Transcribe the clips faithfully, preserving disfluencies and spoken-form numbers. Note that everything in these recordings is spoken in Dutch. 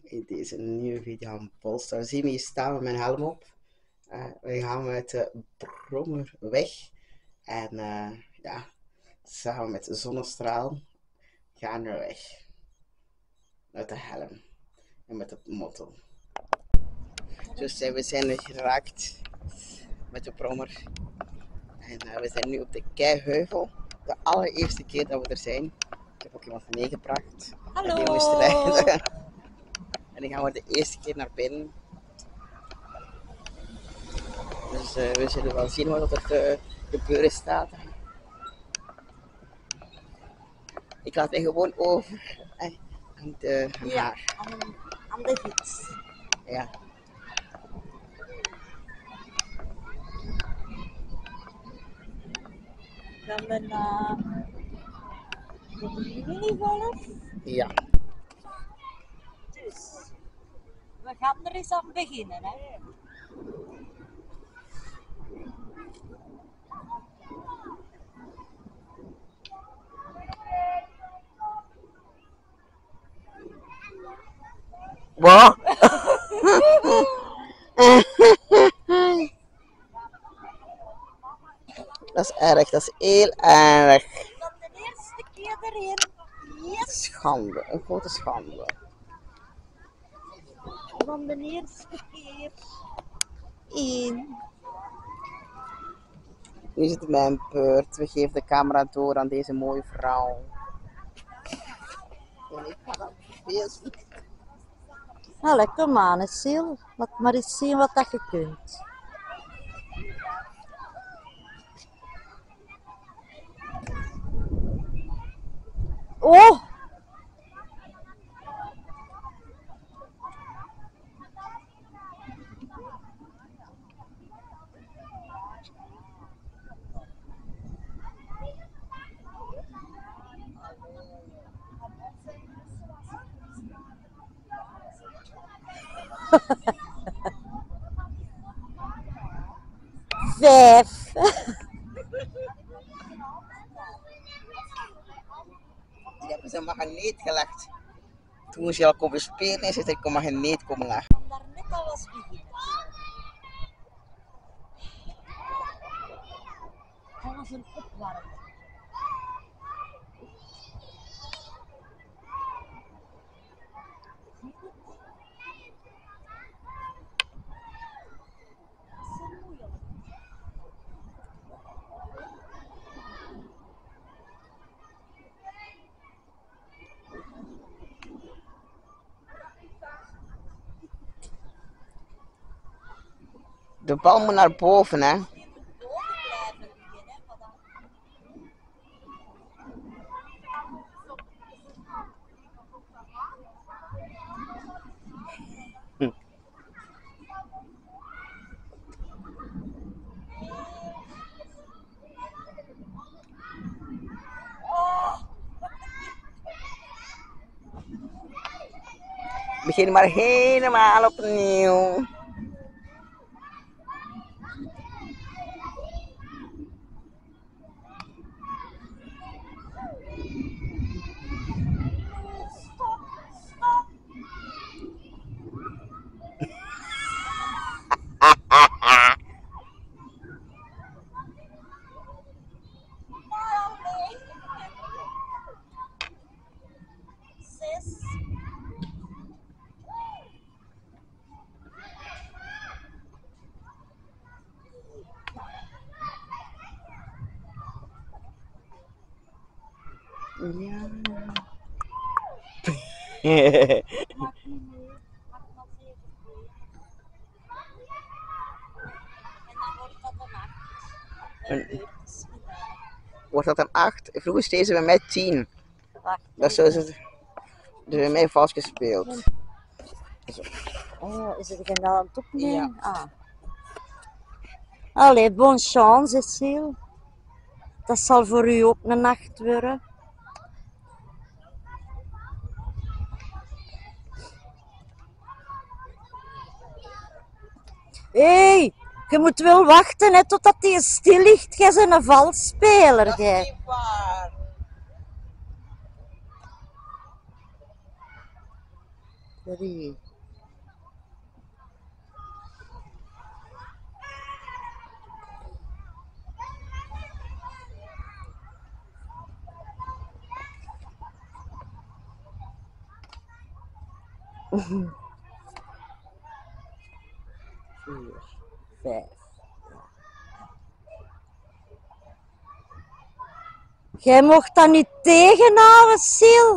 In deze nieuwe video aan Polestar. Zie me hier staan met mijn helm op. Uh, we gaan met de brommer weg. En uh, ja, samen met de zonnestraal gaan we weg. Met de helm. En met de motto. Dus uh, we zijn er geraakt met de brommer. En uh, we zijn nu op de Keiheuvel. De allereerste keer dat we er zijn. Ik heb ook iemand meegebracht. Hallo! En die moest rijden. En dan gaan we de eerste keer naar binnen. Dus uh, we zullen wel zien wat er te gebeuren staat. Ik laat mij gewoon over eh, aan, de, aan ja, haar. Aan, aan de fiets. Ja. Gaan we naar de minigolf? Ja. Dus, we gaan er eens aan beginnen, hè. Wat? Dat is erg, dat is heel erg. Dan de eerste keer erin. Yes. Schande, een grote schande. Dan de eerste keer in. Nu is het mijn beurt. We geven de camera door aan deze mooie vrouw. En ik ga dat veel zien. Nou, lekker man, Sil. Laat maar eens zien wat dat je kunt. Oh! Vijf. Die hebben ze een magneet gelegd. Toen moest je al komen spelen en ze zei ik kon magneet komen leggen. Daar net al was beginnen. Dat was een opwarming. De bal moet naar boven, hè. Hm. Begin maar helemaal opnieuw. Ja. En wordt dat een acht? Vroeger steden ze bij mij tien. Dat is ze bij mij vast gespeeld. Oh, is het geen aan het opnemen? Ja. Ah. Allee, bonne chance, Cecile. Dat zal voor u ook een nacht worden. Hé, hey, je moet wel wachten hè, totdat hij stil ligt. Jij bent een valsspeler. Dat is Jij. niet waar. Drie. Vier. Vijf. Jij mocht dat niet tegenhouden, Sil.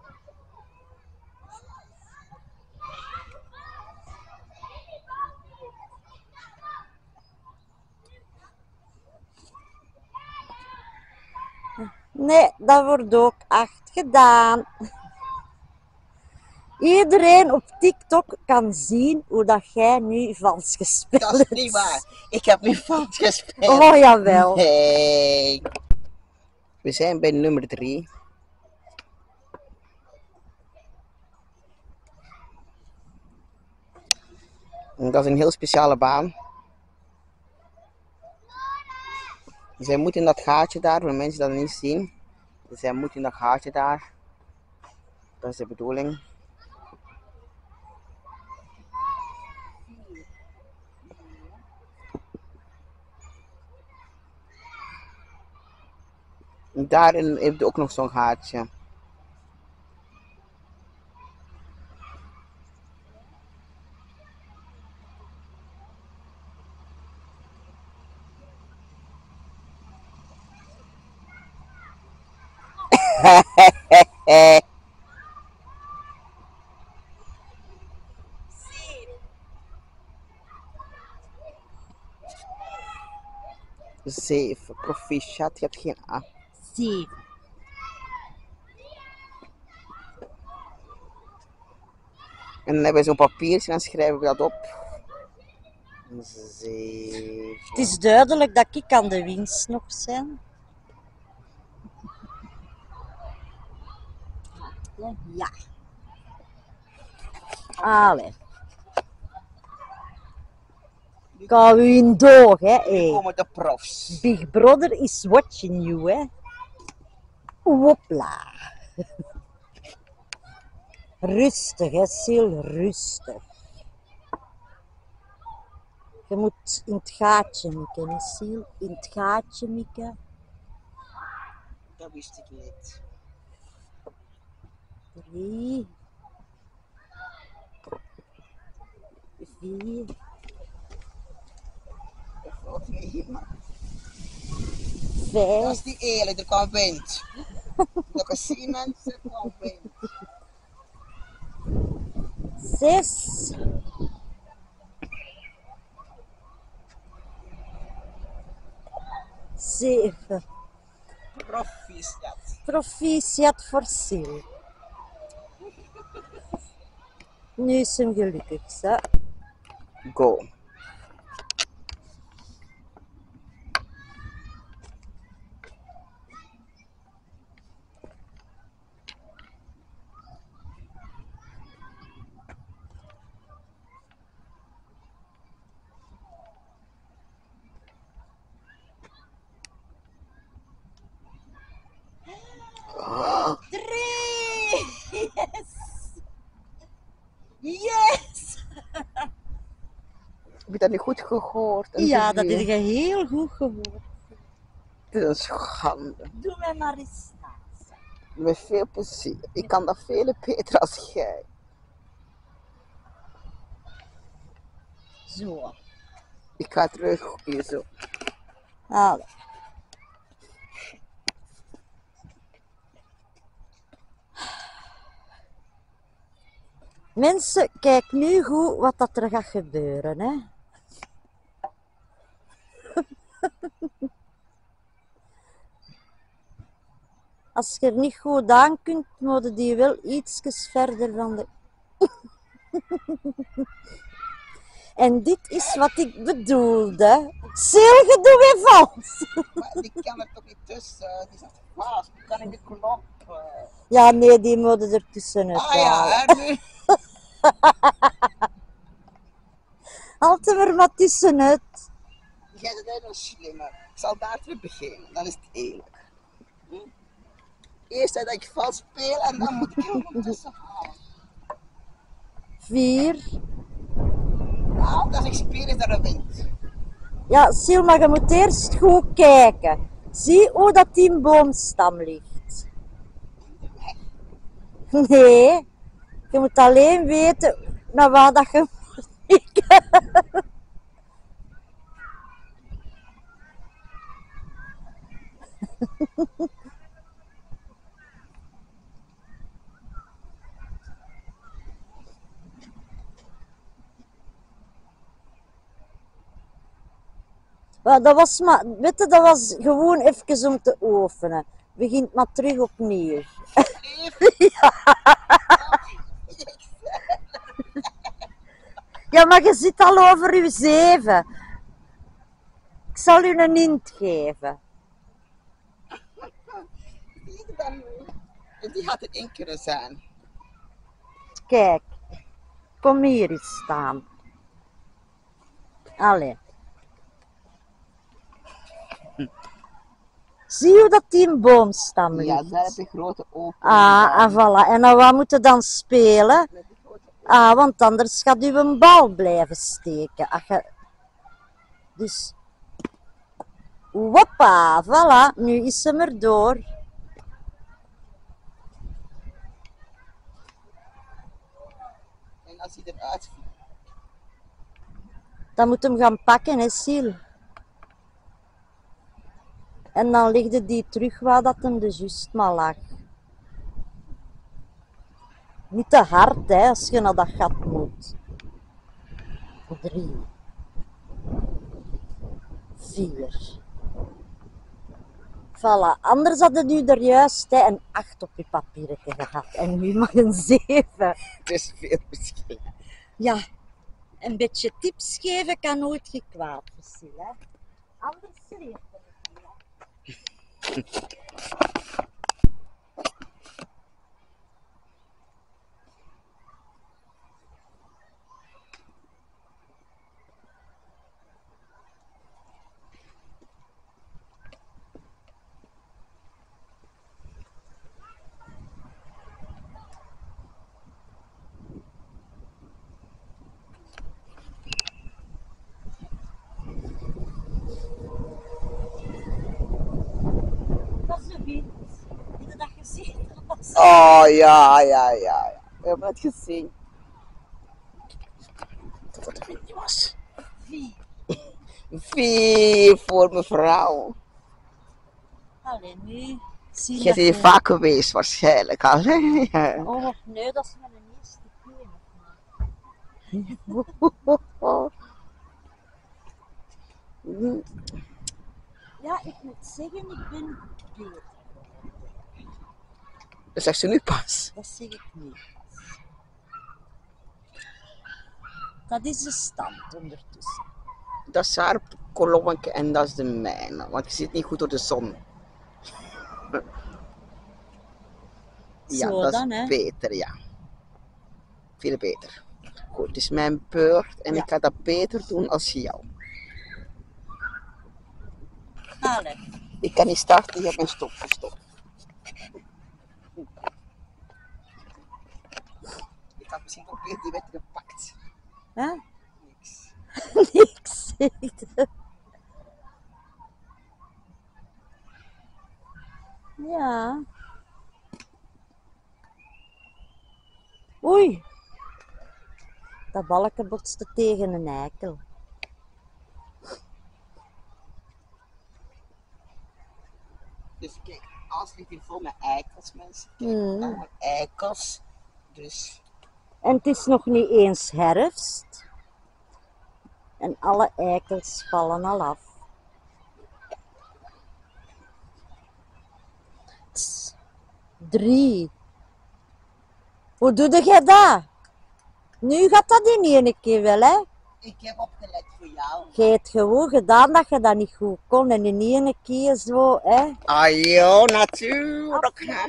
Nee, dat wordt ook acht gedaan. Iedereen op TikTok kan zien hoe dat jij nu vals gespeeld hebt. Dat is niet waar. Ik heb niet vals gespeeld. Oh, jawel. Nee. We zijn bij nummer drie. En dat is een heel speciale baan. Zij moet in dat gaatje daar, voor mensen die dat niet zien. Zij moet in dat gaatje daar. Dat is de bedoeling. En daarin heeft ook nog zo'n gaatje. Zeven. Proficiat, je hebt geen A. Zeven. En dan hebben we zo'n papiertje en dan schrijven we dat op. Zeven. Het is duidelijk dat ik aan de winstknop ben. Ja. Allee. Ik hou u in doog, hè. Nu Hey. komen de profs. Big Brother is watching you, hè. Hopla. Rustig, hè, Sil, rustig. Je moet in het gaatje mikken, hè, Sil. In het gaatje mikken. Dat wist ik niet. Drie. Vier. Dat is niet, maar Vijf. dat is niet eerlijk, er kan wind. Dat is zien mensen, er kan wind. Zes. Zeven. Proficiat. Proficiat voor Sil. Nu is hem gelukkig, hè. Go. Drie! Yes! Yes! Heb je dat niet goed gehoord? Een Ja, dat drie. heb je heel goed gehoord. Het is een schande. Doe mij maar eens naast. Met veel plezier. Ik kan dat veel beter als jij. Zo. Ik ga terug hier zo. Allee. Mensen, kijk nu goed wat dat er gaat gebeuren, hè. Als je er niet goed aan kunt, moet je die wel ietsjes verder van de... En dit is wat ik bedoelde. Sil, je doet weer vals. Maar die kan er toch niet tussen. Die zit vast. Die kan in de knop. Ja, nee, die moeten er tussenuit Ah ja, halen. en nu? Haal er maar wat tussenuit. Jij bent nog slimmer. Ik zal daar terug beginnen. Dan is het eerlijk. Hm? Eerst dat ik vals speel en dan moet ik er nog tussen halen. Vier. Nou, als ik speel is dat een wind. Ja, Sil, maar je moet eerst goed kijken. Zie hoe dat die boomstam ligt. Nee, je moet alleen weten naar waar dat je moet kijken. Maar dat was maar, weet je, dat was gewoon even om te oefenen. Begint maar terug opnieuw. Ja, maar je zit al over je zeven. Ik zal u een hint geven. Die had er één kunnen zijn. Kijk, kom hier eens staan. Allee. Zie je dat die een boomstam ligt? Ja, daar heb je grote ogen. Ah, en voilà. En dan wat moet je dan spelen? Ah, want anders gaat u een bal blijven steken. Ach, je... Dus, hoppa, voilà. Nu is ze er door. En als hij eruit vliegt. Dan moet hem gaan pakken, hè, Sil. En dan legde die terug waar dat hem de juist maar lag. Niet te hard, hè, als je naar dat gat moet. Drie. Vier. Voilà. Anders hadden u er juist hè, een acht op je papieren gehad. En nu maar een zeven. Het is veel verschil. Ja, een beetje tips geven kan nooit gekwaad, Sil, hè. Anders leert het niet, hè. Dat is een wind. Heb je dat gezien? Dat is- Oh ja, ja, ja, ja. We hebben het gezien. Dat het een wind was. Vier. Vier voor mevrouw. Allee, nu zien Je dat bent hier je- vaak geweest waarschijnlijk al. Hè? Ja. Oh, nee, dat is mijn eerste keer nog maar. Ja, ik moet zeggen, ik ben beter. Dat zegt ze nu pas. Dat zeg ik niet. Dat is de stand ondertussen. Dat is haar kolommetje en dat is de mijne. Want je zit niet goed door de zon. Ja, Zo dat dan, is hè. beter, ja. Veel beter. Goed, het is mijn beurt en Ja. ik ga dat beter doen als jou. Allee. Ik kan niet starten, je hebt mijn stop gestopt. Ik had misschien ook weer die werd gepakt. Hè? Niks. Niks zegt. Ja. Oei. Dat balkje botste tegen een eikel. Dus kijk, alles ligt hier vol met eikels, mensen. Kijk, Hmm. allemaal eikels. Dus En het is nog niet eens herfst. En alle eikels vallen al af. Tss. Drie. Hoe doe jij dat? Nu gaat dat in één keer wel, hè? ik heb opgelet voor jou. Je hebt gewoon gedaan dat je dat niet goed kon en in één keer zo, hè? Ah joh, natuurlijk. hè.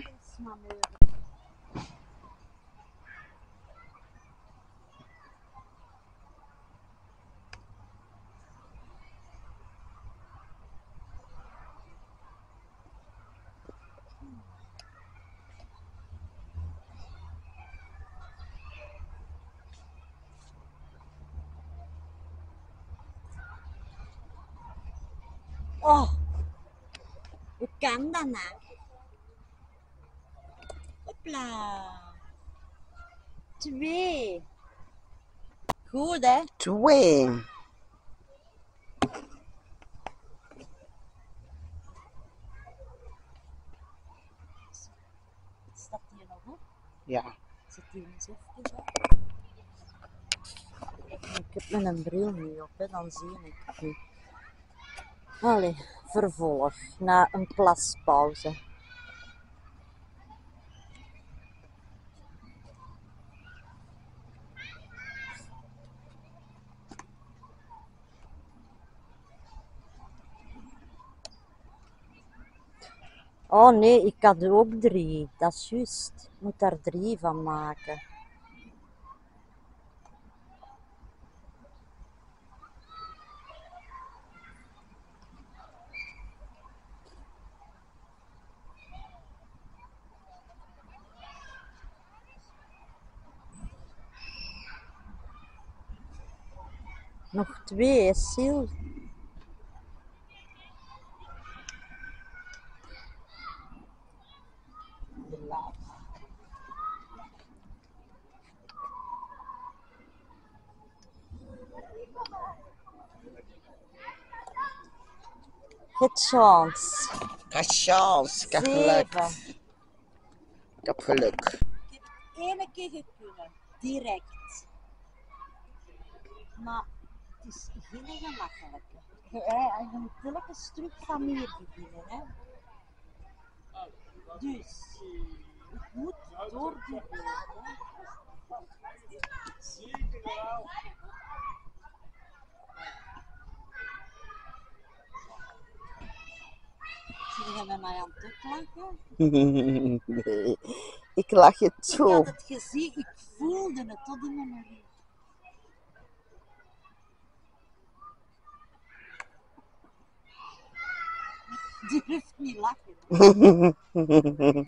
Oh, hoe kan dat nou? Hopla. Twee. Goed, hè? Twee. Staat hier nog op? Ja. Zet die eens even op. Ik heb mijn bril niet op, hè, dan zie ik het niet. Allee, vervolg na een plaspauze. Oh nee, ik had ook drie. Dat is juist. Ik moet daar drie van maken. Nog twee, Sil. Geen chance. Ik heb chance, ik heb geluk. Zeven. Ik heb geluk. Ik heb één keer gekunnen, direct. Maar het is geen gemakkelijke. Je, je moet telkens terug van hier beginnen. Hè. Dus, ik moet door die beurt. Hè. Zie je met mij aan het lachen? Nee, ik lach je Ik toe. had het gezien, ik voelde het tot in mijn rug. Die durft niet lachen. Hè.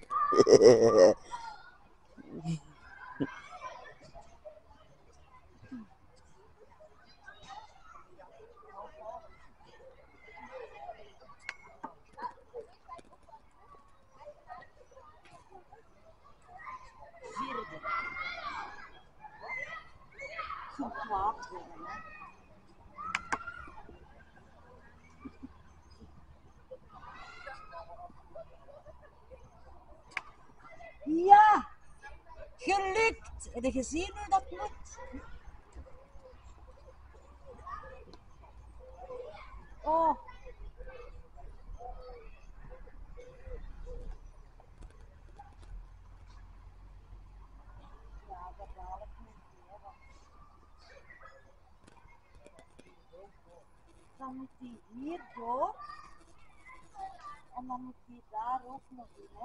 Vierde. Goed kwaad worden, hè. Ja, gelukt. Heb je gezien hoe dat moet? Oh. Ja, dat dadelijk niet meer. Dan moet hij hier door. En dan moet hij daar ook nog in, hè.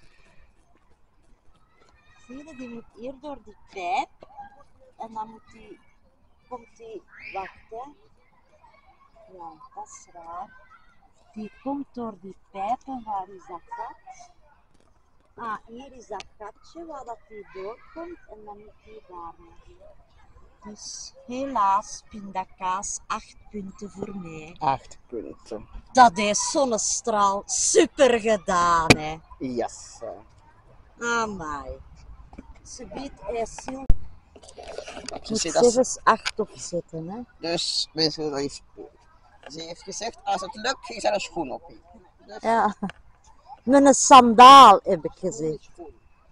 Zie je, die moet hier door die pijp. En dan moet die, komt die, wacht hè. Ja, dat is raar. Die komt door die pijp en waar is dat gat? Ah, hier is dat gatje waar dat die doorkomt en dan moet die daar nog in. Dus helaas, pindakaas, acht punten voor mij. Acht punten. Dat is zonnestraal super gedaan, hè. Yes. Amai. Ze biedt IJssil. Je Moet ziet dat ze- zelfs acht opzetten, hè. Dus we zullen eens. Ze heeft gezegd, als het lukt, ging ze een schoen op. Dus Ja. Met een sandaal heb ik gezegd. schoen.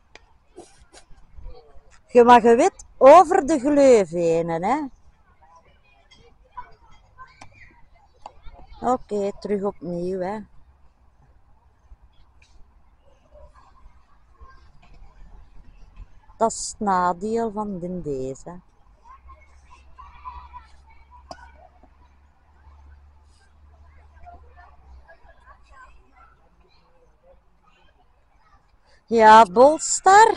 Je mag je weet over de gleuf heen, hè. Oké, okay, terug opnieuw, hè. Dat is het nadeel van de deze. Ja, Bolstar.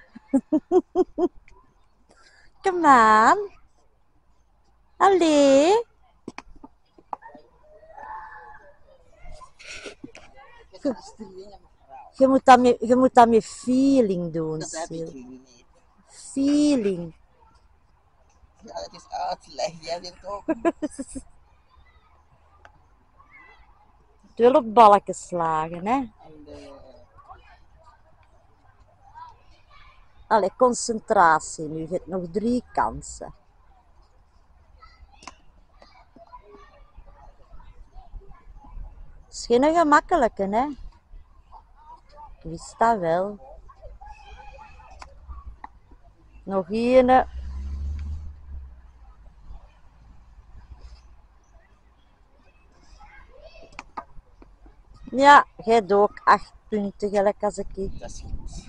Come on. Allee. Je moet dat met, je moet dat met feeling doen, Dat heb Sil. ik niet. Feeling. Ja, dat is uitleg. Jij wilt ook. moet wel op balken slagen, hè. Allee, concentratie nu. Je hebt nog drie kansen. Het is geen gemakkelijke, hè. Ik wist dat wel. Nog één. Ja, jij hebt ook acht punten, gelijk als ik. Dat is goed.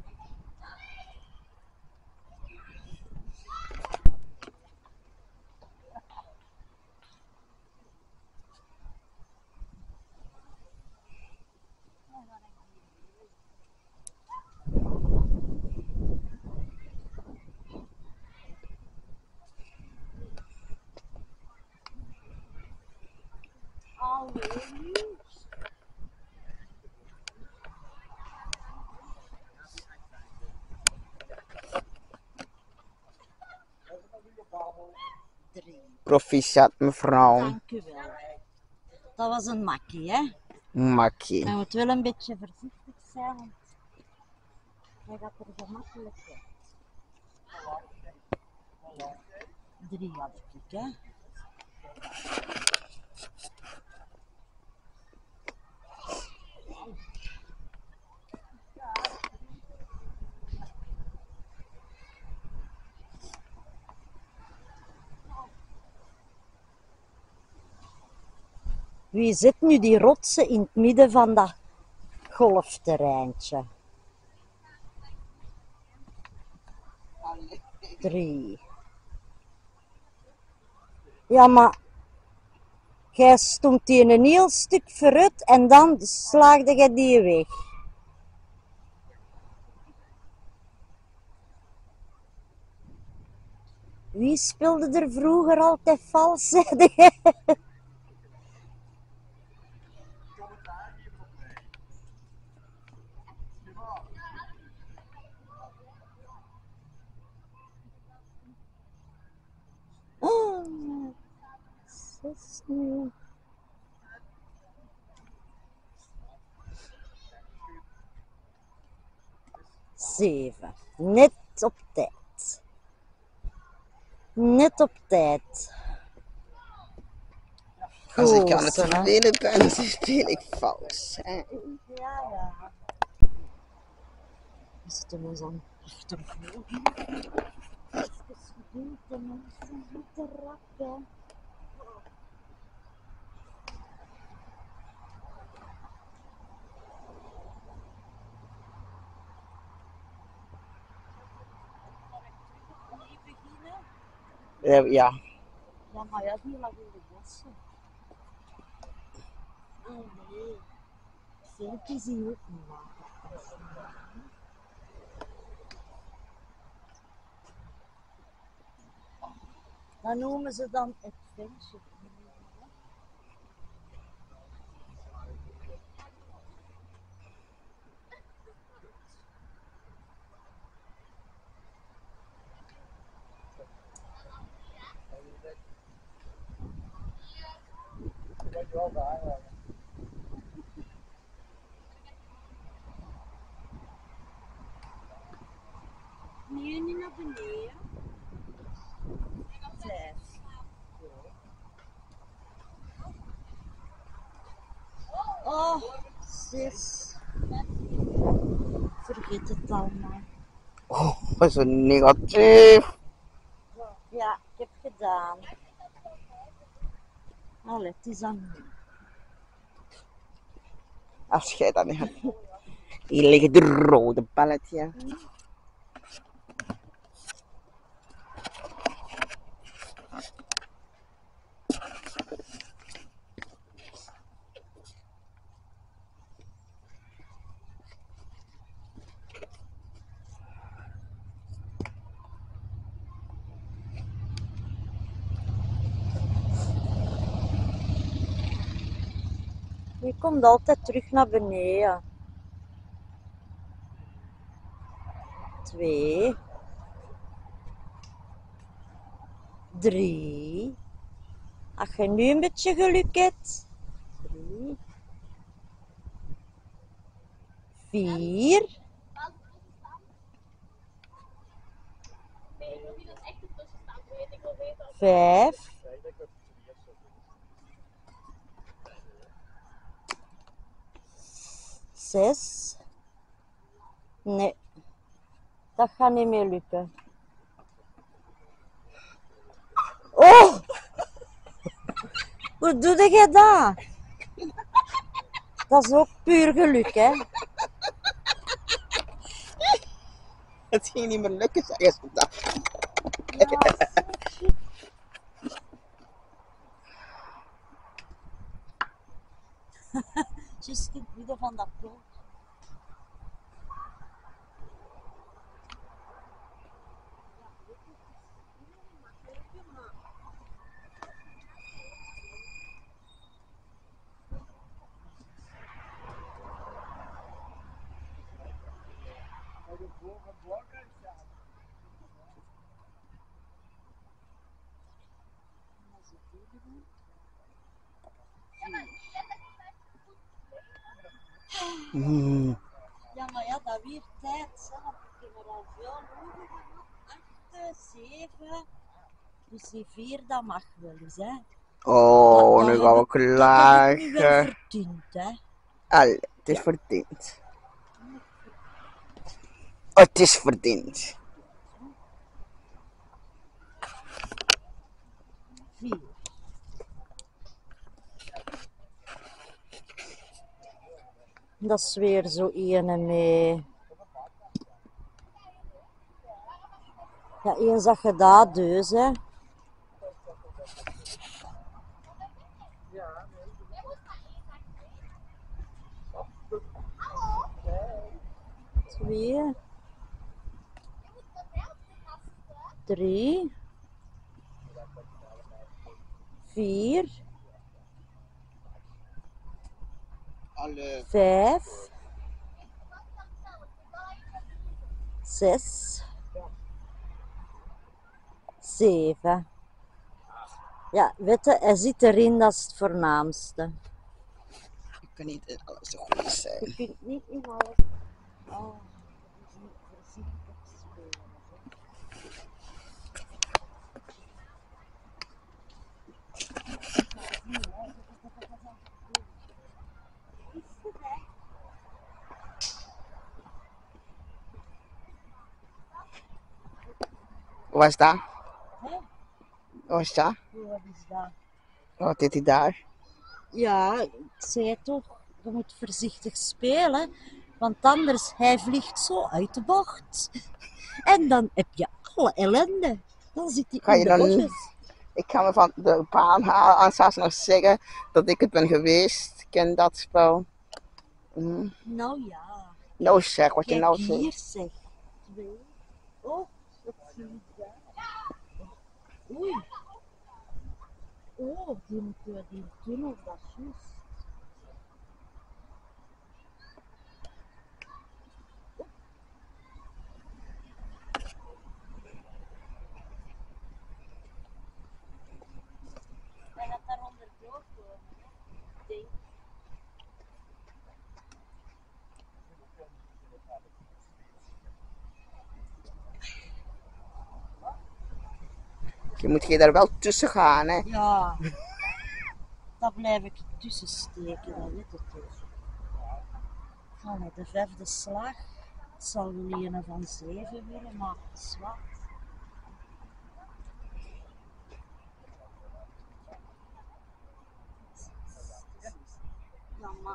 Drie. Proficiat, mevrouw. Dank u wel. Dat was een makkie, hè. Makkie. Je moet wel een beetje voorzichtig zijn, want hij gaat er gemakkelijk uit. Drie had ik, hè. Wie zet nu die rotsen in het midden van dat golfterreintje? Drie. Ja, maar jij stond die een heel stuk vooruit en dan slaagde jij die weg. Wie speelde er vroeger altijd vals? Zei jij? Oh, zes nu. Zeven. Net op tijd. Net op tijd. Als ik aan het Goed, hè? spelen ben, dan speel ik vals. Hè. Ja, ja. We zitten ons aan achtervolgen. Even geduld, de mensen zitten rap, hè. Ja, ja. Ja, maar ja, die lag in de bossen. Oh nee. Filmpjes die ook niet maken. Dat noemen ze dan adventure. Nee, niet naar beneden. Vijf. Oh, zes. Vergeet het allemaal. Oh, dat is een negatief. Ja, ik heb gedaan. Allee, het is aan nu. Als jij dat niet hebt. Hier liggen de rode balletje. Je komt altijd terug naar beneden. Twee. Drie. Als je nu een beetje geluk hebt. Drie. vier, vijf, zes. Nee, dat gaat niet meer lukken. Oh! Hoe doe je dat? Dat is ook puur geluk, hè? Het ging niet meer lukken, zei je dat. Ja, shit. Juist in het midden van dat ploeg. Mm. Ja, maar ja, dat weer tijd, hè. Want we kunnen al veel hoger gehad. Acht, zeven. Dus die vier, dat mag wel eens, hè. Oh, Dat- nu dat gaan we heb ik- Dat heb ik nu wel klagen. verdiend, hè. Allee, het is Ja. verdiend. Het is verdiend. Vier. Dat is weer zo ene mee. Ja, eens dat je dat dus, hè. Twee. Drie. Vier. Allee. Vijf. Zes. Zeven. Ja, weet je, hij zit erin, dat is het voornaamste. Ik kan niet in alles zo goed zijn. Je kunt niet in alles. Oh, dat is niet voorzichtig spelen. Wat is dat? Hè? Wat is dat? Wat is dat? Wat deed hij daar? Ja, ik zei toch, je moet voorzichtig spelen, want anders hij vliegt zo uit de bocht. En dan heb je alle ellende. Dan zit hij Ga in je de dan- bosjes. Ik ga me van de baan halen en zelfs nog zeggen dat ik het ben geweest. Ik ken dat spel. Mm. Nou ja, Nou zeg, wat je kijk nou hier zegt. zeg. Twee. Oh, wat zie ik daar? Oei. Oh, die moeten we die tunnel, dat is juist. Hij gaat daaronder doorkomen, hè? Ik denk. Je moet je daar wel tussen gaan, hè. Ja, daar blijf ik tussen steken, dat weet het toch. Allee, de vijfde slag. Het zal wel een van zeven willen, maar zwart. Ja, maar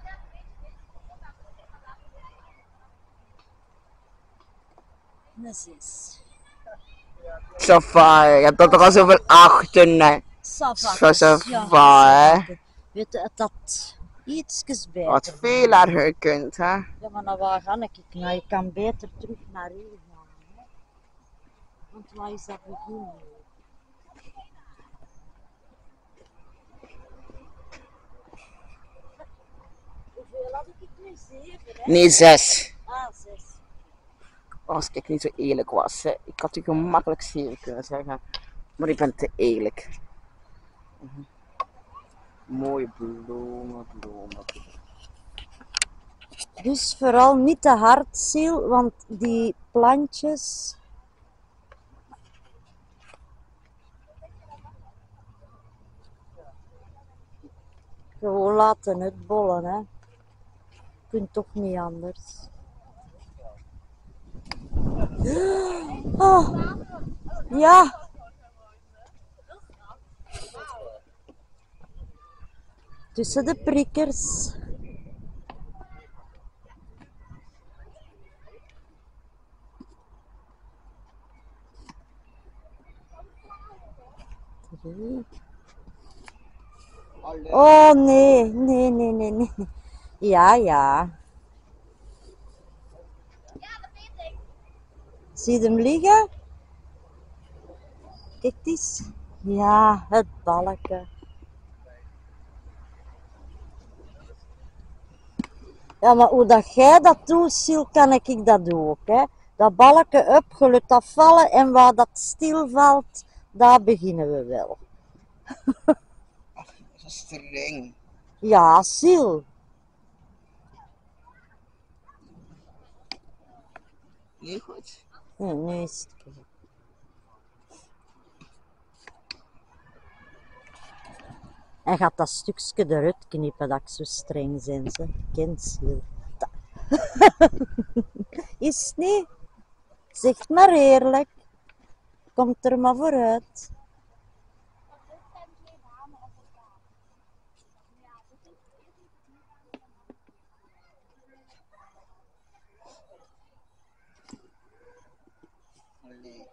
een zes. Safa, je hebt dat toch al zoveel achten, hè. Sava, Zo, ja, va, hè. savatte. Weet je, het had ietsjes beter. Wat veel haar gekund, hè. Ja, maar nou, waar ga ik nou? Je kan beter terug naar hier gaan. Hè? Want waar is dat begin nu? Hoeveel had ik nu? Zeven, hè? Nee, zes. Ah, zes. Als ik niet zo eerlijk was, hè. Ik had u gemakkelijk zeven kunnen zeggen. Maar ik ben te eerlijk. Mhm. Mooie bloemen, bloemen, bloemen. Dus vooral niet te hard, Sil, want die plantjes. Gewoon laten uitbollen, hè. Je kunt toch niet anders. Oh, ja. Tussen de prikkers. Drie. Oh nee, nee, nee, nee, nee. Ja, ja. Zie je hem liggen? Kijk eens. Ja, het balken. Ja, maar hoe dat jij dat doet, Sil, kan ik dat doen ook, hè. Dat balken up, je laat dat vallen en waar dat stilvalt, daar beginnen we wel. Zo streng. Ja, Sil. Niet goed. Nee, nu is het goed. En gaat dat stukje eruit knippen dat ik zo streng ben, ze. Kent Sil. Is het niet? Zeg maar eerlijk. Komt er maar vooruit. Allee.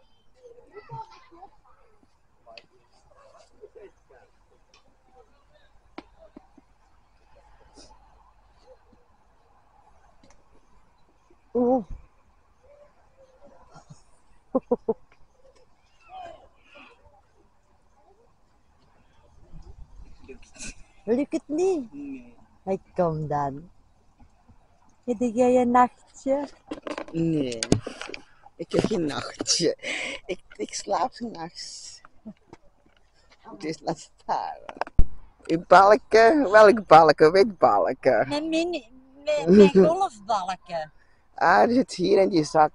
Oeh. Lukt het niet? Nee. Ik kom dan. Heb jij een nachtje? Nee. Ik heb geen nachtje. Ik, ik slaap s'nachts. Dus laat staan. Uw balken? Welk balken? Wit balken. Met, mini, met, met golfbalken. Ah, die zit hier in die zak.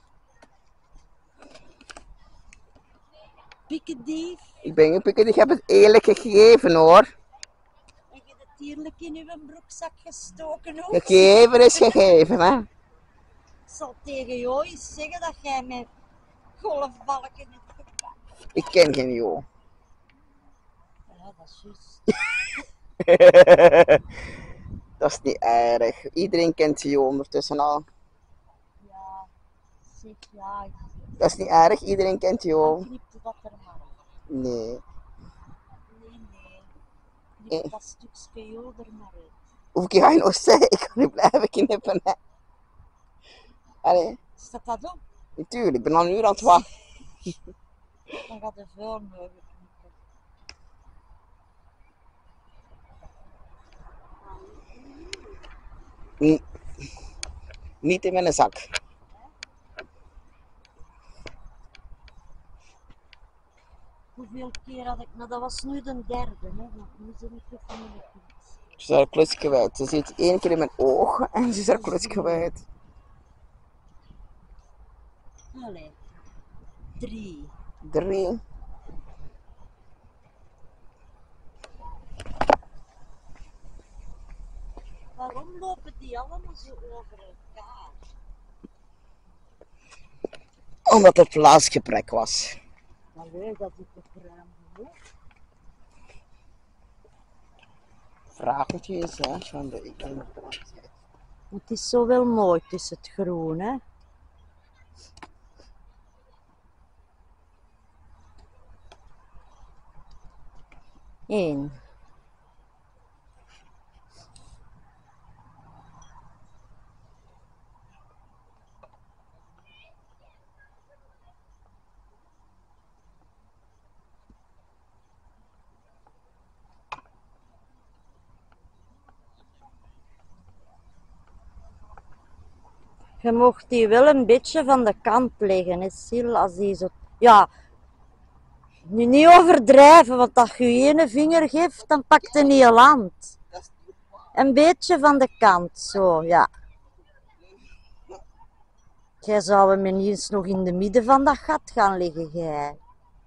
Pikkendief. Ik ben gepikt, ik heb het eerlijk gegeven hoor. En je hebt het eerlijk in uw broekzak gestoken ook. Gegeven is gegeven, hè. Ik zal tegen jou eens zeggen dat jij met golfbalken hebt gepakt. Ik ken geen Jo. Ja, dat is juist. Dat is niet erg. Iedereen kent Jo ondertussen al. Ja, zeg ja. Dat is niet erg, iedereen kent Jo. Dan knipte dat er maar op. Nee. Nee, nee. Knip Eh. dat stukje jou er maar uit. Hoeveel ga je nog zeggen? Ik kan niet blijven knippen, hè. Allee, Staat dat op? natuurlijk, ik ben al een uur aan het wachten. Dan gaat de vuil mogen knippen. N- Niet in mijn zak. Hoeveel keer had ik, nou dat was nu de derde, hè, want nu ben ik even in de klas. Ze is haar kluts kwijt. Ze zit één keer in mijn oog en ze is haar kluts kwijt. Allee, drie. Drie. Waarom lopen die allemaal zo over elkaar? Omdat er plaatsgebrek was. Allee, dat is toch ruim genoeg? Vraag het je eens, hè, van de ik ben Het is zo wel mooi tussen het groen, hè? Eén. Je mocht die wel een beetje van de kant leggen, hè, Sil, als die zo... Ja, nu niet overdrijven, want als je je ene vinger geeft, dan pakt je niet je land. Een beetje van de kant, zo, ja. Jij zou me niet eens nog in de midden van dat gat gaan liggen, jij.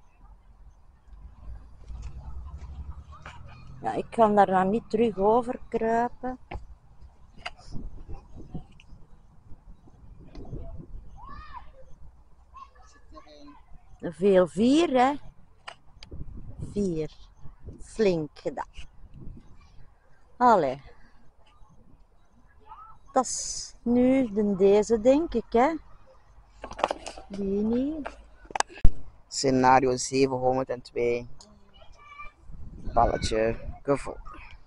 Ja, ik kan daar dan niet terug over kruipen. Veel vier, hè? Vier. Flink gedaan. Allee. Dat is nu de deze, denk ik, hè? Die niet. Scenario zevenhonderdtwee. Balletje gevonden.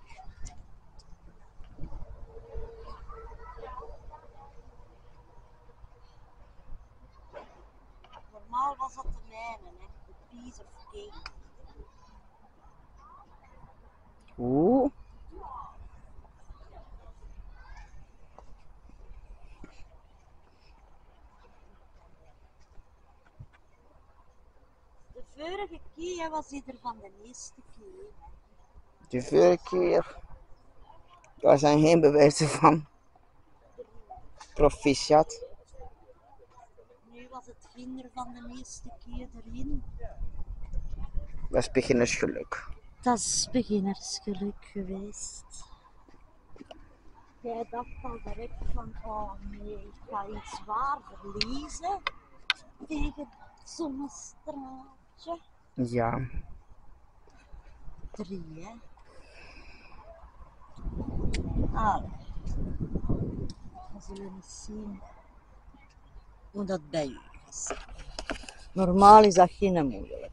Normaal was dat de mijne, hè? De piece of cake. Oeh. De vorige keer was hij er van de eerste keer. De vorige keer. Daar zijn geen bewijzen van. Proficiat. Nu was het ginder van de eerste keer erin. Dat is beginnersgeluk. Dat is beginnersgeluk geweest. Jij dacht al direct van, oh nee, ik ga iets zwaar verliezen tegen zo'n straatje. Ja. Drie, hè. Allee. We zullen eens zien hoe dat bij u is. Normaal is dat geen moeilijke.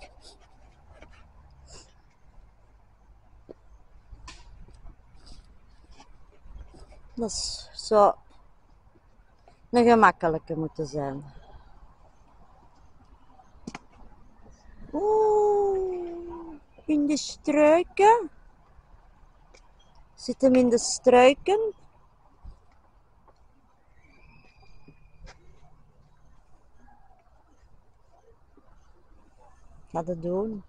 Dat is zo een gemakkelijke moeten zijn. Oeh, in de struiken. Zit hem in de struiken? Ga dat doen.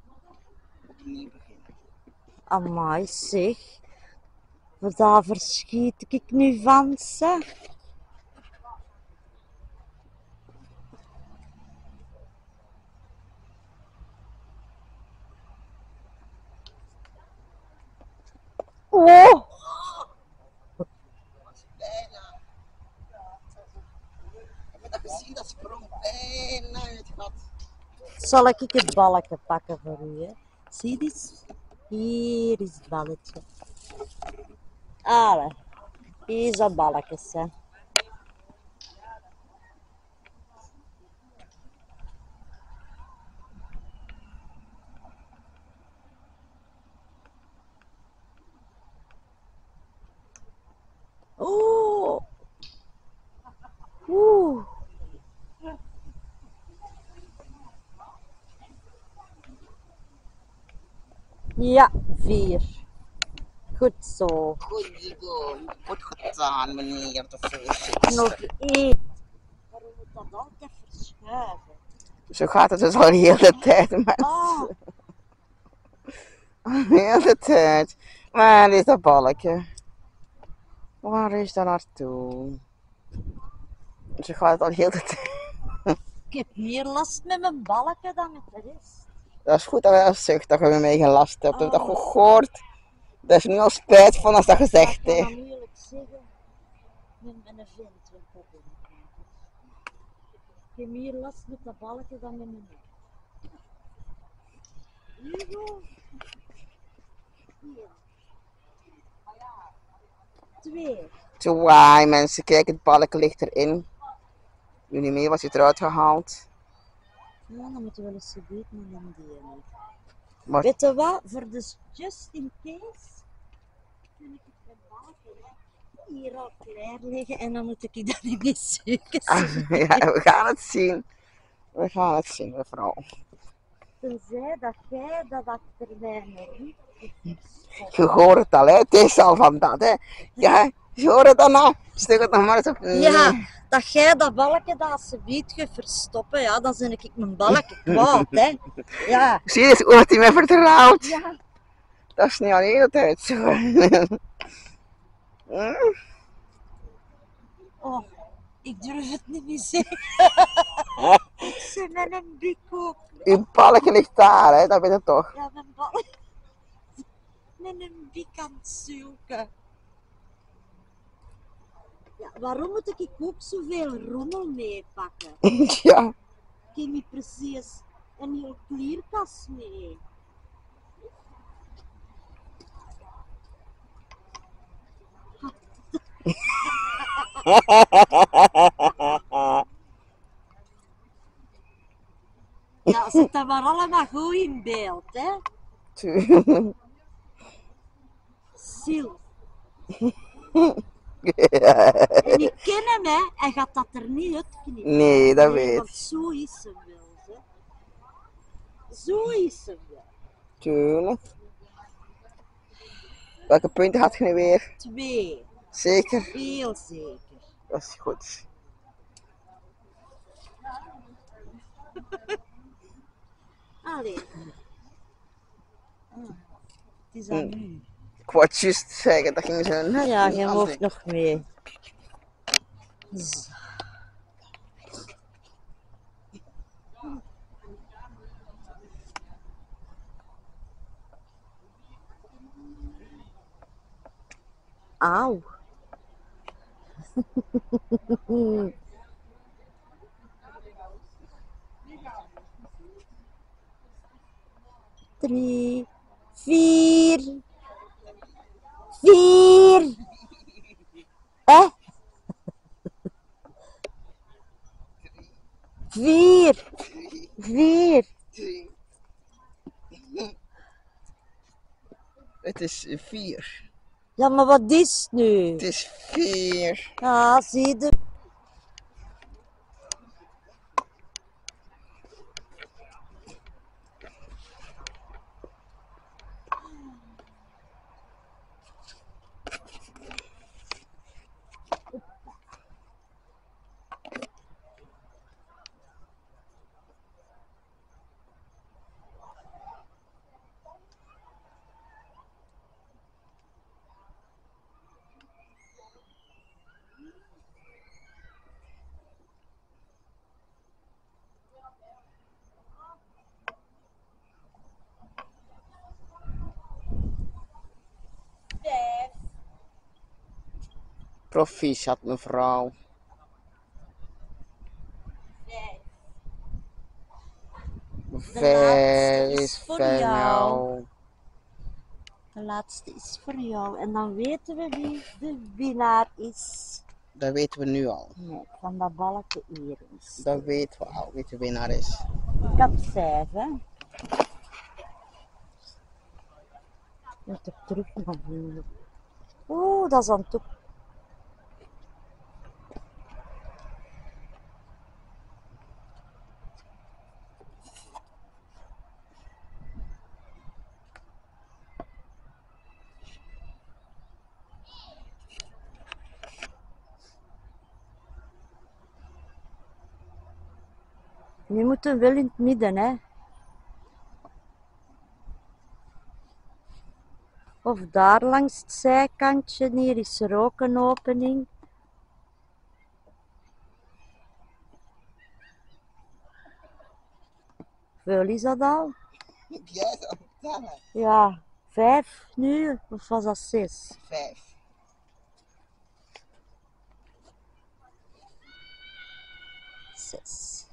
Amai zeg. Daar verschiet ik nu van, zeg. Oh! Dat gezien, dat sprong bijna uit het gat. Zal ik het balletje pakken voor u, hè? Zie je eens? Hier is het balletje. Allee, hier is dat balletje, hè. Oeh. Oeh. Ja, vier. Goed zo. Goed zo. Goed gedaan, meneer de voorzitter. Nog één. Waarom moet dat altijd verschuiven? Zo gaat het dus al de hele tijd, mensen. Oh. De hele tijd. Waar is dat balkje? Waar is dat naartoe? Zo gaat het al de hele tijd. Ik heb meer last met mijn balken dan met de rest. Dat is goed dat wij als zucht dat je mee gelast hebt. We hebben dat gehoord. Dat is nu al spijt van als dat gezegd Ik kan heeft. dat moeilijk zeggen met mijn vent. Want dat ben ik. Ik heb meer last met dat balken dan met mijn nek. Hugo. Hier. Twee. Twee mensen, kijk, het balk ligt erin. Jullie mee was je eruit gehaald. Ja, dan moeten we wel eens weten in die ene. Maar Weet je wat? Voor de just in case kun ik het balken hier al klaar liggen en dan moet ik dat niet meer zoeken. ja, we gaan het zien. We gaan het zien, mevrouw. Tenzij dat jij dat achter mij nog niet hebt. Je hoort het al, hè? Het is al van dat, hè? Ja, je hoort het dan al. Stuk het nog maar eens op. Nee. Ja, dat jij dat balkje dat alsjeblieft gaat verstoppen, ja, dan ben ik mijn balkje kwaad, hè. Ja. Zie je eens hoe hij mij vertrouwt? Ja. Dat is niet al de hele tijd zo. Hm? Oh, ik durf het niet meer zeggen. Ik zit met een bik ook. Uw balkje ligt daar, hè? Dat weet je toch? Ja, mijn bal. Met een bik aan het zoeken. Ja, waarom moet ik ook zoveel rommel meepakken? Ja. Ik heb niet precies een heel klierkast mee. Ja, zet dat maar allemaal goed in beeld, hè? Tuurlijk. Sil. En ik ken hem, hè? Hij gaat dat er niet uitknippen. Nee, dat weet Want ik. zo is hem wel, hè? Zo is hem wel. Tuurlijk. Welke punten had je nu weer? Twee. Zeker? Heel zeker. Dat is goed. Allee. Ah, het is aan u. Ik wou het juist zeggen, dat ging zo net Ja, niet je aan mag denken. nog mee. Zo. Auw. Drie, vier, vier. Eh? Vier, vier. Het is vier. Ja, maar wat is het nu? Het is vier. Ja, zie je. Vijf. Proficiat, mevrouw. Vijf. Vijf is is voor van jou. jou. De laatste is voor jou. En dan weten we wie de winnaar is. Dat weten we nu al. Nee, van dat balkje hier is. Dat weten we al, wie de winnaar is. Ik had vijf, hè. Je moet er terug naar vinden. Oeh, dat is aan het ook. Nu moeten we wel in het midden, hè. Of daar langs het zijkantje, hier is er ook een opening. Hoeveel is dat al? Jij zou vertellen. Ja, vijf nu, of was dat zes? Vijf. Zes.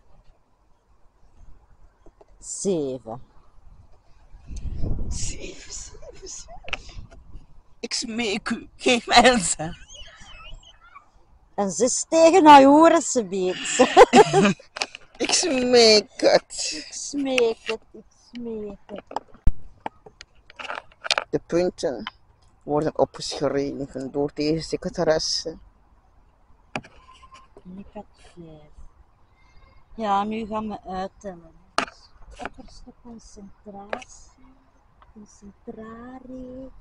Zeven. Zeven, zeven, zeven. Ik smeek u, geef mij Elsa. En zes tegen haar oren, ze beet. Ik smeek het. Ik smeek het, ik smeek het. De punten worden opgeschreven door deze secretaresse. En ik had vijf. Ja, nu gaan we uittellen. Dus opperste concentratie, concentrare.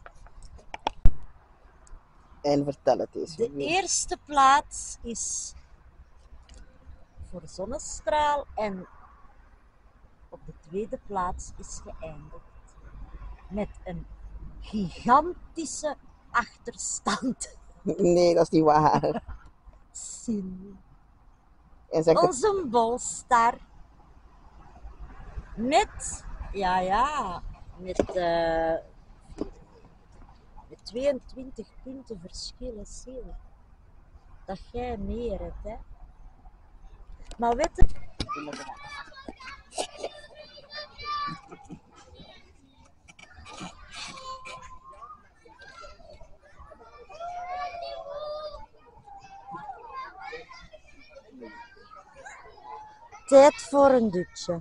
En vertel het eens. De eerste plaats is voor zonnestraal en op de tweede plaats is geëindigd met een gigantische achterstand. Nee, dat is niet waar. Zin. En zegt de- Onze bolstar. Met, ja ja, met, eh, met tweeëntwintig punten verschillen, Sil. Dat jij meer hebt, hè. Maar weet je, tijd voor een dutje.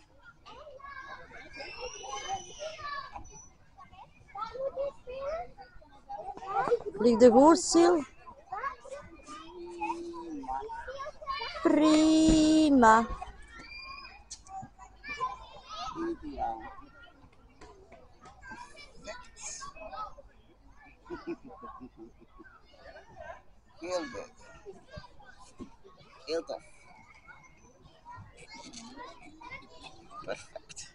Ligt de goed, Sil? Prima. Heel goed. Heel tof. Perfect.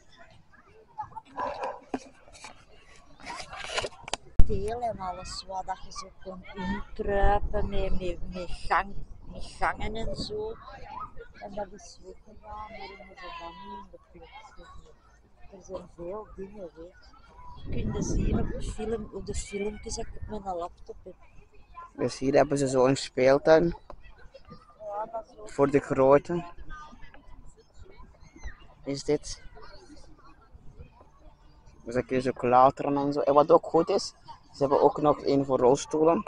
Deel en alles wat dat je zo kon inkruipen met, met, met, gang, met gangen en zo. En dat is ook gedaan, maar we hebben dat niet in de plek zetten. Er zijn veel dingen, weet je. Kun je zien op de, film, op de filmpjes dat ik op mijn laptop heb. Dus hier hebben ze zo'n speeltuin Ja, dat is ook. voor de grote. Is dit. Dus dan kun je zo klauteren en zo. En wat ook goed is, ze hebben ook nog één voor rolstoelen.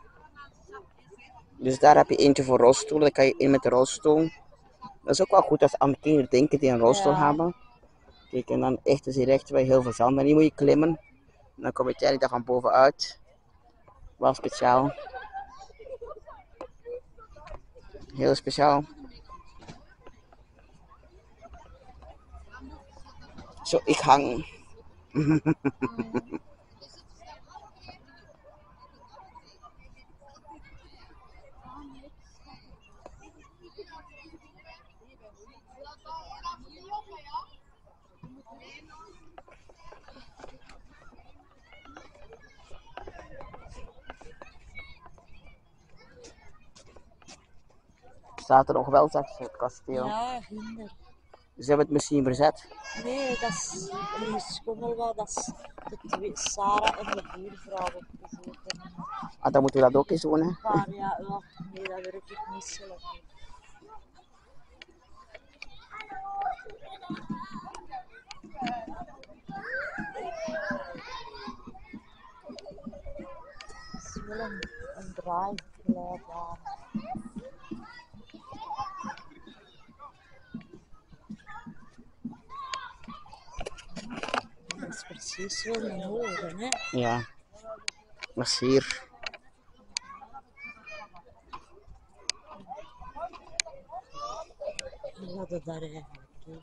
Dus daar heb je eentje voor rolstoelen, dan kan je in met de rolstoel. Dat is ook wel goed als aan kinderen denken die een rolstoel Ja. hebben. Kijk, en dan echt is hier echt bij heel veel zand. Maar niet moet je klimmen. En dan kom je eigenlijk daar van bovenuit. Wel speciaal. Heel speciaal. Zo, ik hang. Staat er nog wel, zegt ze, het kasteel. Ja, hinder. Ze hebben het misschien verzet. Nee, dat is in Schommelwouw, dat is de twee, Sarah en de buurvrouw opgezeten. Ah, dan moeten we dat ook eens doen, hè. Maar ja, ja, nee, dat werkt ik niet zelf. Het is wel een, een draaiglijbaan. Dat is precies wel een horen, hè. Ja. Dat is hier. We hadden daar eigenlijk, hè.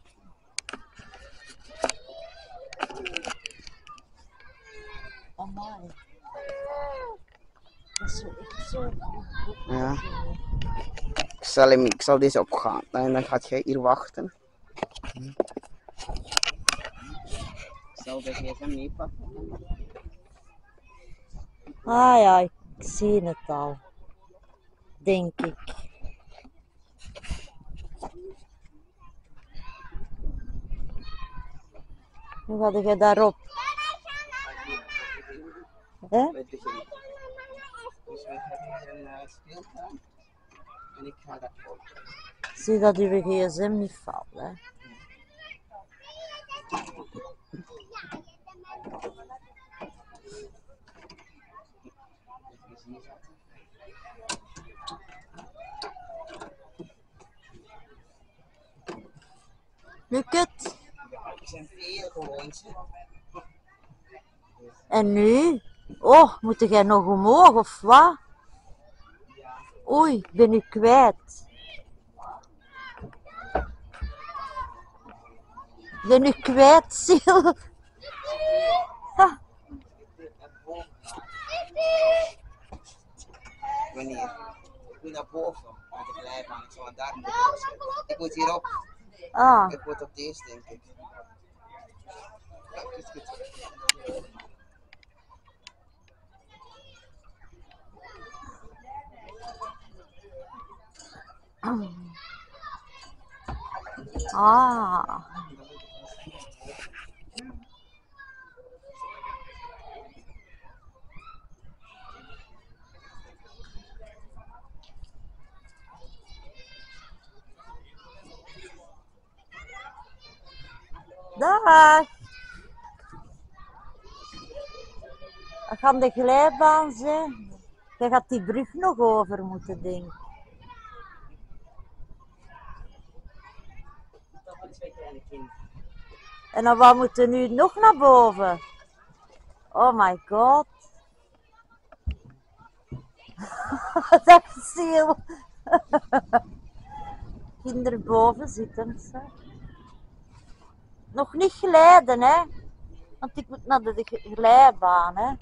Amai. Dat is zo echt zo. Ja. Ik zal, hem, ik zal deze opgaan. En dan gaat jij hier wachten. Ik zal de gsm meepakken. Ah ja, ik zie het al. Denk ik. Hoe ga je daarop? Hè? Bij het begin. Dus we hebben hier een uh, speeltuin. En ik ga dat op. Zie dat uw gsm niet valt, hè? Lukt het? Er zijn veel gewoontes. En nu? Oh, moet jij nog omhoog of wat? Oei, ben ik kwijt. Ben ik kwijt, Sil? Wanneer? Ik moet naar boven met de glijbaan. Ik zal daar moeten zetten. Ik moet hierop. Ah, Ik moet op deze, denk ik. Ja, goed, goed. Ah. Dag. Dat gaat de glijbaan zijn. Je gaat die brug nog over moeten, denk ik. En dan wat moeten we nu nog naar boven? Oh my god. Dat zie je. Kinderen boven zitten ze. Nog niet glijden, hè? Want ik moet naar de glijbaan, hè?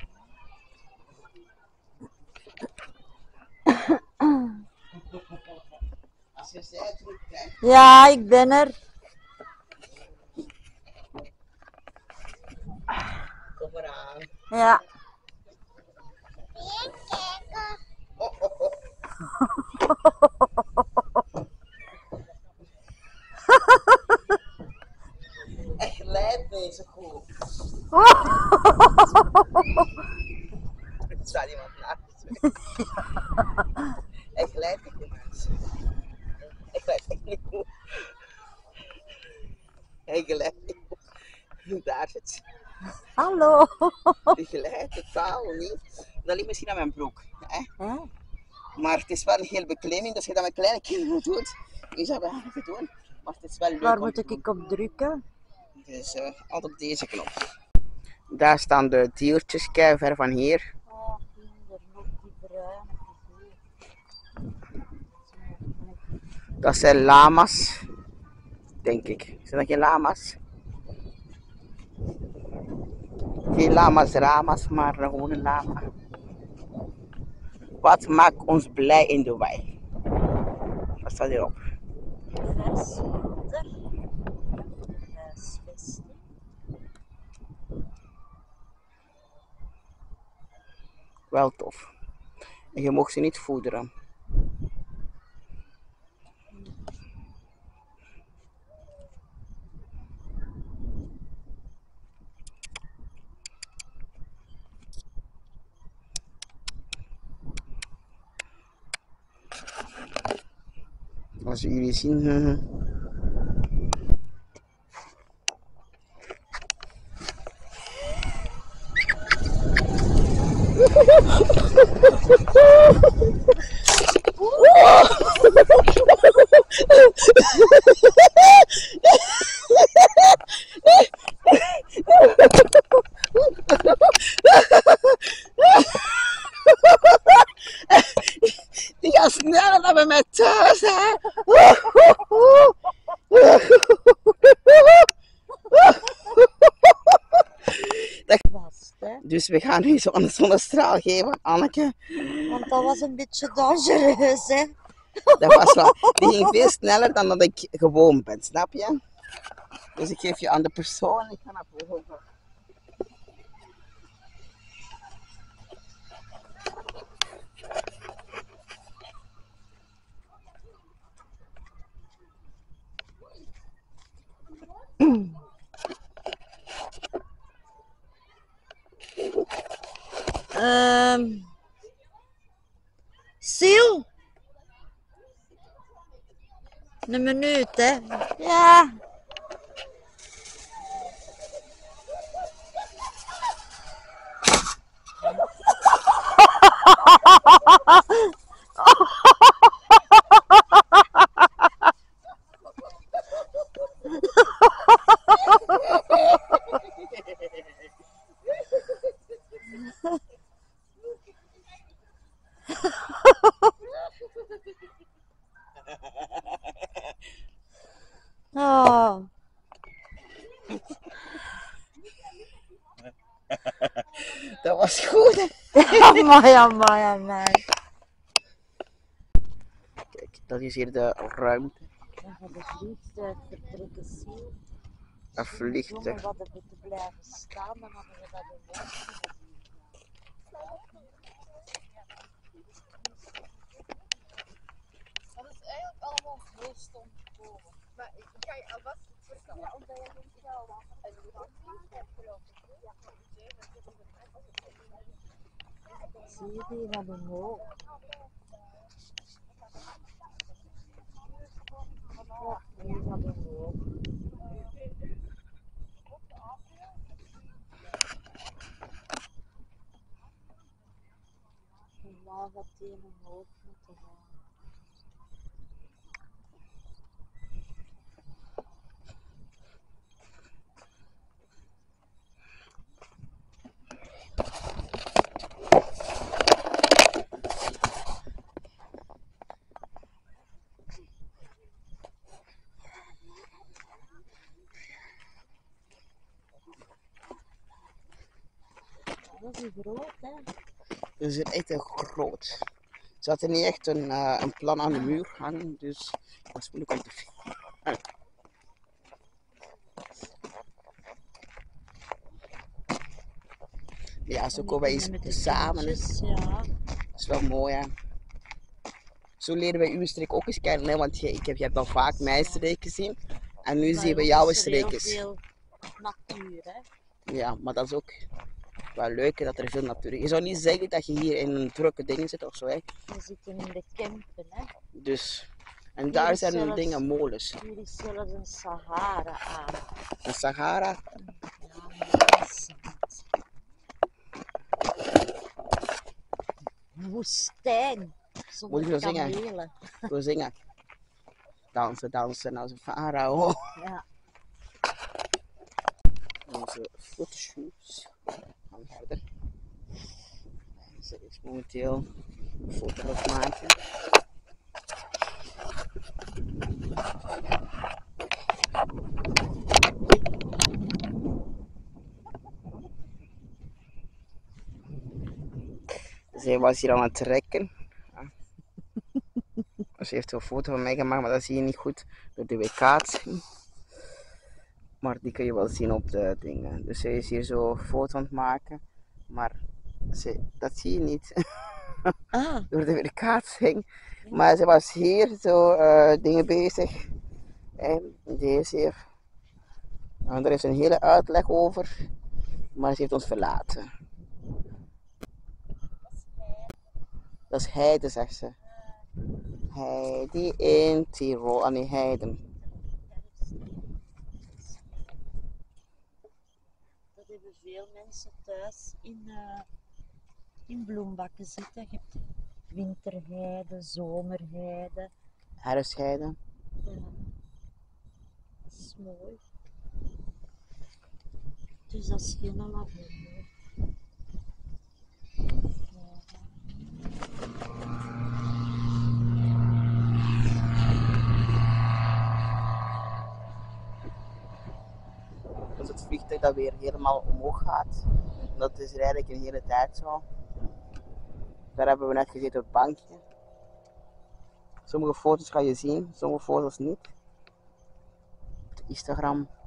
Ja, ik ben er. Kom eraan. Ja. Oh, oh, oh. Echt lijp deze goed. Er staat iemand naast me. Echt lijp ik die mensen. Ik lijp echt niet goed. Ik lijp niet goed. Daar zit. Hallo. Ik lijp totaal niet. Dat ligt misschien aan mijn broek. Hè? Hè? Maar het is wel heel beklimming, dus als je dat met kleine kinderen doet, is dat wel te doen. Maar het is wel leuk. Waar om moet te ik doen. op drukken? Dus uh, altijd op deze knop. Daar staan de diertjes, kei ver van hier. Oh, kinder, nog die bruine figuur. Dat zijn lama's, denk ik. Zijn dat geen lama's? Geen lama's, rama's, maar gewoon een lama. Wat maakt ons blij in de wei? Wat staat hierop? Vers water. Huisvesting. Wel tof. En je mag ze niet voederen. Als jullie zien. Uh, die gaan sneller dan bij mij thuis, hè? Vast, hè? Dus we gaan nu zo'n zonnestraal geven, Anneke. Want dat was een beetje dangereus, hè? Dat was wel, die ging veel sneller dan dat ik gewoon ben, snap je? Dus ik geef je aan de persoon, ik ga naar boven. Um, Sil? Een minuut, hè? Ja. Oh. Dat was goed. Amai, amai, amai. Kijk, dat is hier de ruimte. Dan gaat de vliegtuig vertrekken, Sil. Een vliegtuig. We hadden moeten blijven staan, dan hadden we dat in Westen gezien. Dat is eigenlijk allemaal heel stom gekomen. Maar ik ga je alvast het vertellen. Ja, omdat je niet zo wat en hoe dat hebt gelopen. Zie je die van omhoog? Ja, die van omhoog. Normaal gaat die omhoog moeten gaan. Dat is groot, hè? Dus het is echt heel groot. Ze hadden niet echt een, uh, een plan aan de muur hangen, dus dat was moeilijk om te vinden. Ja, zo komen wij eens samen. Kindjes, ja. Dat is wel mooi, hè. Zo leren wij uw streek ook eens kennen, hè? Want je, ik heb, je hebt al vaak mijn streek gezien. En nu Bij zien we ons jouw is er heel streek eens. veel natuur, hè? Ja, maar dat is ook wel leuk hè, dat er veel natuur is. Je zou niet zeggen dat je hier in een drukke dingen zit of zo, hè. We zitten in de Kempen, hè? Dus, en Hier daar is zijn zelfs- dingen molens. Hier is zelfs een Sahara aan. Een Sahara, Ja, maar dat is niet. Een woestijn. Moet Zonder je zo zingen? kamelen. we zingen. Dansen, dansen als een farao. Ja. Onze fotoshoots. Gaan verder. Ze is momenteel een foto aan het maken. Zij was hier aan het trekken. Ja. Ze heeft een foto van mij gemaakt, maar dat zie je niet goed door de weerkaatsing. Maar die kun je wel zien op de dingen. Dus zij is hier zo een foto aan het maken. Maar ze, dat zie je niet Ah, door de weerkaatsing. Maar ze was hier zo uh, dingen bezig. En deze hier. En er is een hele uitleg over. Maar ze heeft ons verlaten. Dat is heide, zegt ze. Heidi in Tirol, aan die heiden. dat hebben veel mensen thuis in, uh, in bloembakken zitten. Je hebt winterheide, zomerheide. Herfstheide. Ja. Dat is mooi. Dus dat is geen lavendel. Ja. Dat is het vliegtuig dat weer helemaal omhoog gaat. Dat is er eigenlijk een hele tijd zo. Daar hebben we net gezeten op het bankje. Sommige foto's ga je zien, sommige foto's niet. Op Instagram.